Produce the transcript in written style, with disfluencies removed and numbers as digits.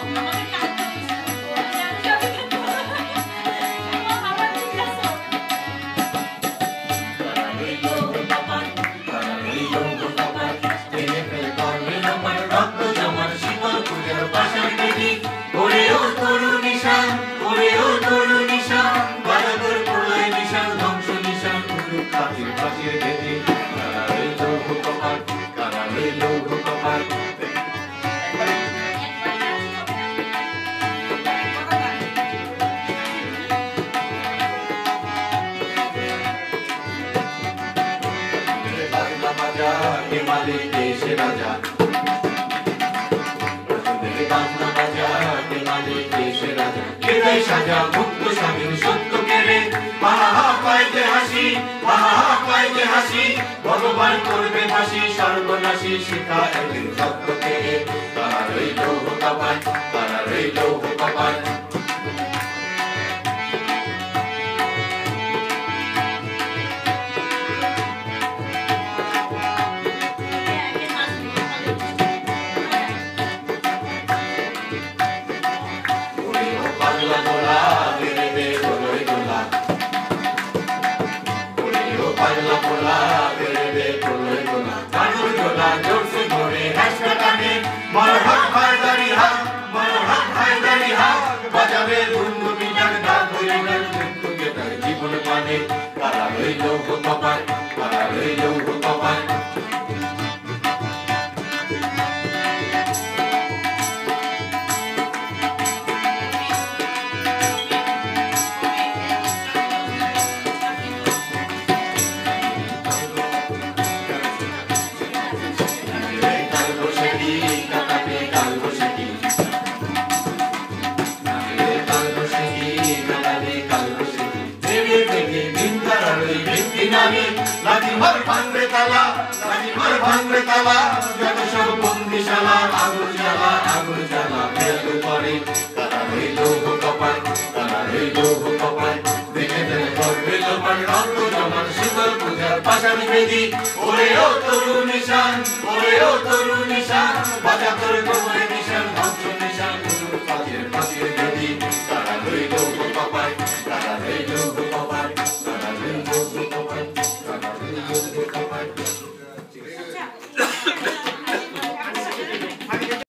ভগবান করবে ফাঁসি সর্বনাশী শিখা একদিন সত্যকে তারা রইল কপাল তারা রইল কপাল জীবন মানে তারা রইল কপাল তারা রইল কপাল যত সব বন্দিশালা আগুন জ্বালা ফেলতে পারে তারা রইল কপাল তারা রইল কপাল দেখে দেখে রইল মানে রক্ত জমান শীতল পূজার পাশানি বেদি ওরে ও তরুণ নিশান ওরে ও তরুণ নিশান বাজা তোর কোমরে নিশান ধ্বংস নিশান কাজের